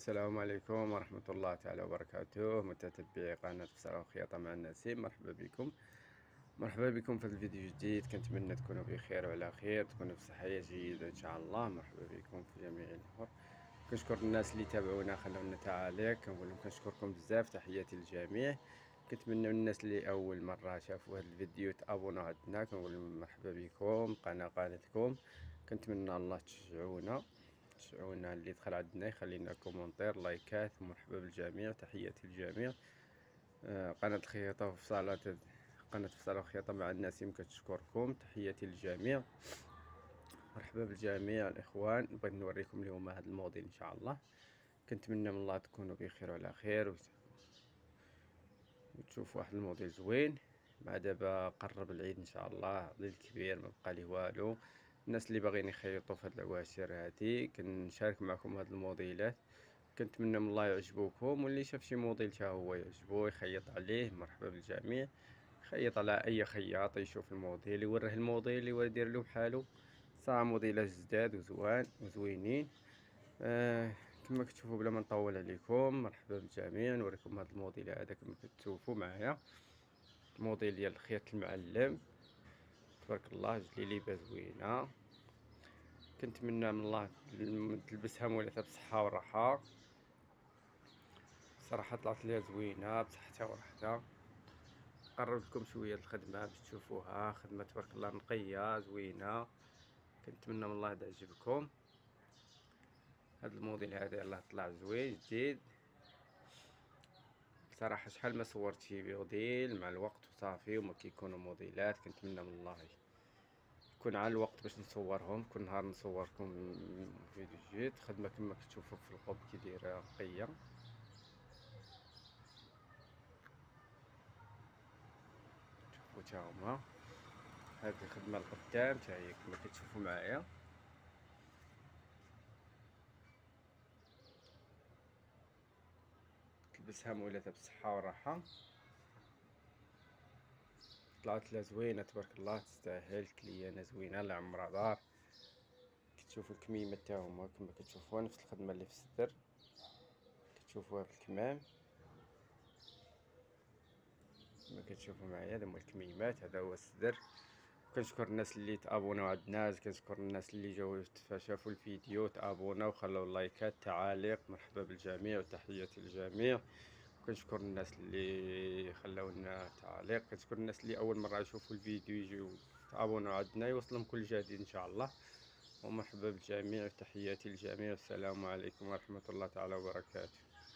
السلام عليكم ورحمة الله تعالى وبركاته، متتبعي قناة فسرة وخياطة مع النسيم. مرحبا بكم في الفيديو جديد. كنتمنى تكونوا بخير وعلى خير، تكونوا بصحية جيدة إن شاء الله. مرحبا بكم في جميع الأمور. كنشكر الناس اللي تابعونا خلوا لنا تعاليق، كنقول لهم كنشكركم بزاف. تحياتي للجميع. كنتمنى الناس اللي أول مرة شافوا هذا الفيديو تابونوا عندنا، كنقول لهم مرحبا بكم. قناتكم كنتمنى الله تشجعونا اللي دخل عندنا يخلي لنا كومنتير لايكات. مرحبا بالجميع، تحياتي للجميع. قناة الخياطة وفصالات، قناة فصالة وخياطة مع النسيم كتشكركم. تحياتي للجميع، مرحبا بالجميع الإخوان. بغيت نوريكم اليوم هذا الموديل إن شاء الله. كنتمنى من الله تكونوا بخير وعلى خير وتشوفوا واحد الموديل زوين. مع دابا قرب العيد إن شاء الله، العيد الكبير ما بقى ليه والو. الناس اللي باغيين يخيطوا في هاد العواشر هادي كنشارك معكم هاد الموديلات. كنتمنى من الله يعجبوكم، واللي شاف شي موديل تا هو يعجبو يخيط عليه مرحبا بالجميع. يخيط على اي خياط يشوف الموديل يوريه الموديل يدير له بحالو. صراحه موديلات جداد وزوينين. كما كتشوفوا بلا ما نطول عليكم، مرحبا بالجميع. نوريكم هذا الموديل هذا كما كتشوفوا معايا، الموديل ديال الخيط المعلم. تبارك الله جليليبه زوينه. كنتمنى من الله تلبسها مولاتها بصحه وراحه. صراحه طلعت ليها زوينه بصحتها وراحتها. قربت لكم شويه الخدمه باش تشوفوها، خدمه تبارك الله نقيه زوينه. كنتمنى من الله تعجبكم. هذا الموديل هذا يلاه طلع زوين جديد بصراحه. شحال ما صورت شي موديل مع الوقت وصافي وما كيكونوا موديلات. كنتمنى من الله يكون على الوقت باش نصورهم، كل نهار نصوركم فيديو جديد. خدمه كما كتشوفوا في القب كي دايره نقيه. شوفوا تا هما هذه الخدمه القدام تا هي كما كتشوفوا معايا. تلبسها مولاتها بالصحه والراحه. طلعت لها زوينه تبارك الله، تستاهل. كليانه زوينه لعمرها دار. كتشوفوا الكميمات تا هما كما كتشوفوا نفس الخدمه اللي في الصدر. كتشوفوها في الكمام كما كتشوفوا معايا. هذا هما الكميمات، هذا هو الصدر. كنشكر الناس اللي تابوناو عندنا، كنشكر الناس اللي جاو شافوا الفيديو تابوناو وخلوا اللايكات تعاليق. مرحبا بالجميع وتحياتي للجميع. كنشكر الناس اللي خلاونا تعليق. كنشكر الناس اللي اول مره يشوفوا الفيديو يجيو تابوناو عندنا يوصلهم كل جديد ان شاء الله. ومرحبا بالجميع وتحياتي للجميع. السلام عليكم ورحمه الله تعالى وبركاته.